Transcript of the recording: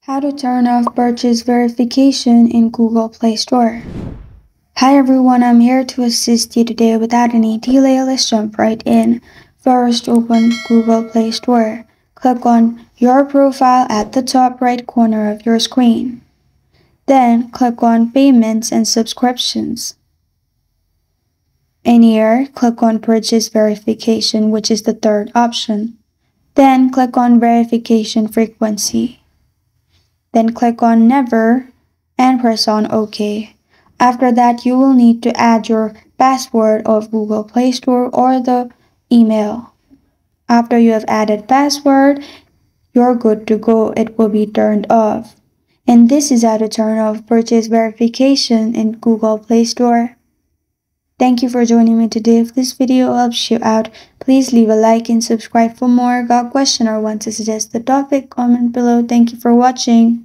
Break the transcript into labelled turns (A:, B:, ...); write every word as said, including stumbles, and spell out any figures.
A: How to turn off purchase verification in Google Play Store. Hi everyone, I'm here to assist you today. Without any delay, let's jump right in. First, open Google Play Store. Click on your profile at the top right corner of your screen. Then, click on Payments and Subscriptions. In here, click on Purchase Verification, which is the third option. Then, click on Verification Frequency. Then click on Never and press on OK. After that, you will need to add your password of Google Play Store or the email. After you have added password, you're good to go. It will be turned off. And this is how to turn off purchase verification in Google Play Store. Thank you for joining me today. If this video helps you out, please leave a like and subscribe for more. Got a question or want to suggest the topic? Comment below. Thank you for watching.